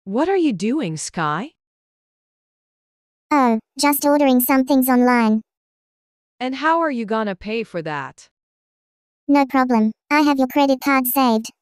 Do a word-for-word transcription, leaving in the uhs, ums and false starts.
What are you doing, Sky? Oh, just ordering some things online. And how are you gonna pay for that? No problem. I have your credit card saved.